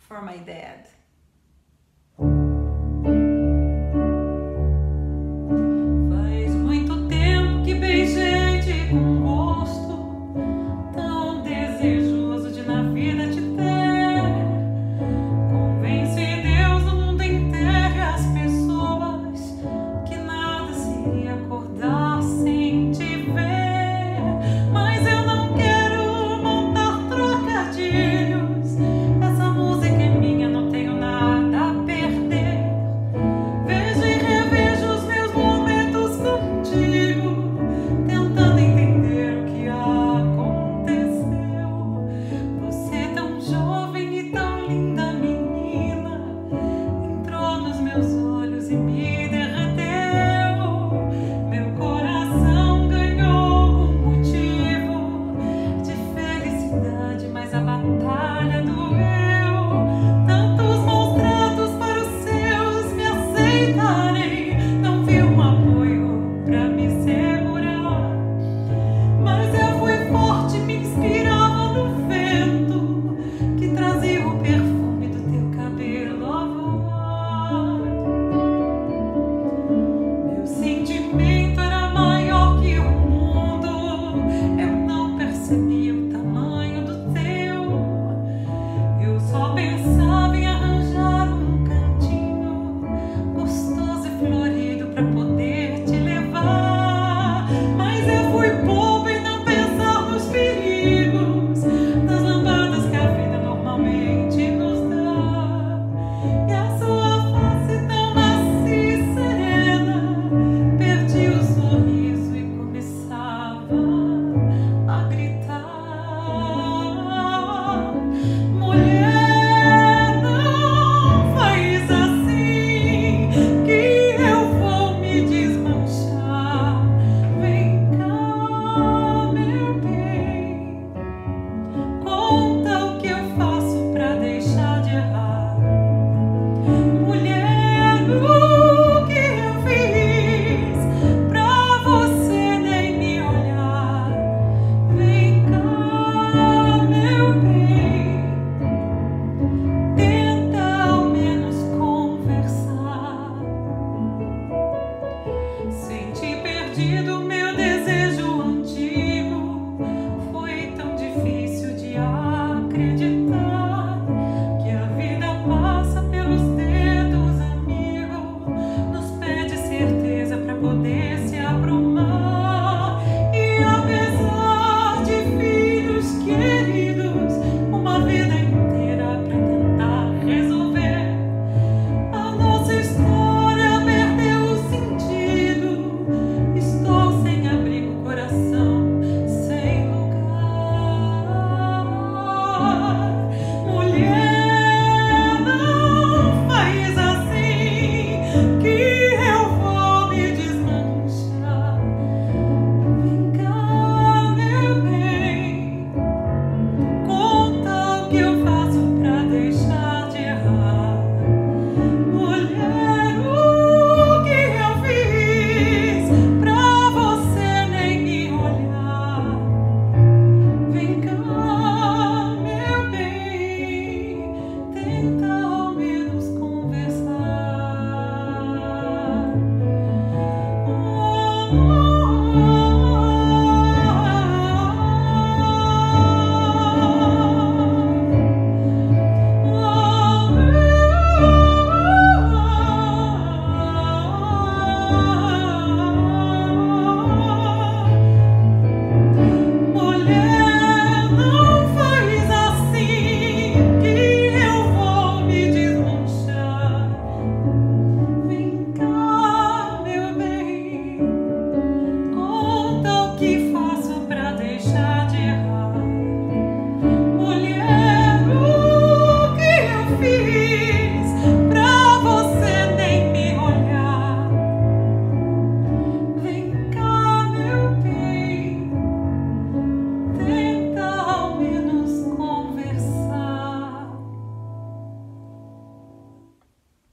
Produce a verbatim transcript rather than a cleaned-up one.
for my dad. Faz muito tempo que beijei-te com gosto, tão desejoso de na vida te ter. Convence Deus no mundo inteiro e as pessoas que nada seria acordar sem te ver. Mas eu não quero montar trocadilhos, essa música é minha, não tenho nada a perder. Vejo e revejo os meus momentos contigo, tentando entender o que aconteceu. Você tão jovem e tão linda menina, entrou nos meus olhos e me derreteu. Meu coração ganhou um motivo de felicidade, mas a batalha doeu. Tantos maus tratos para os seus me aceitarem, não vi um apoio pra me segurar. Mas eu fui forte, me inspirava no vento que trazia o perfume do teu cabelo lavado. Meu sentimento era maior que o mundo, eu não percebia o tamanho do teu. Eu só pensava em arranjar um cantinho gostoso e florido pra poder te levar. Mas eu fui boba em não pensar nos perigos das lambadas que a vida normalmente nos dá. E a sua face tão macia e serena, perdi o sorriso e começava a gritar. Mulher, não faz assim que eu vou me desmanchar. Vem cá, meu bem, conta o que eu faço pra deixar de errar. Mulher, o que eu fiz pra você nem me olhar. Vem cá, meu bem, tenta ao menos conversar. Senti perdido meu desejo antigo, foi tão difícil de acreditar que a vida passa pelos dedos, amigo, nos pede certeza pra poder se aprumar. E apesar de filhos queridos, uma vida inteira pra tentar resolver, a nossa história perdeu o sentido. Estou sem abrigo, coração sem lugar. Mulher, não faz assim que eu vou me desmanchar. Vem cá, meu bem, conta o que eu faço pra deixar de errar. Mulher, o que eu fiz pra você nem me olhar. Vem cá, meu bem, tenta ao menos conversar. Mulher, não faz assim que eu vou me desmanchar. Vem cá, meu bem, conta o que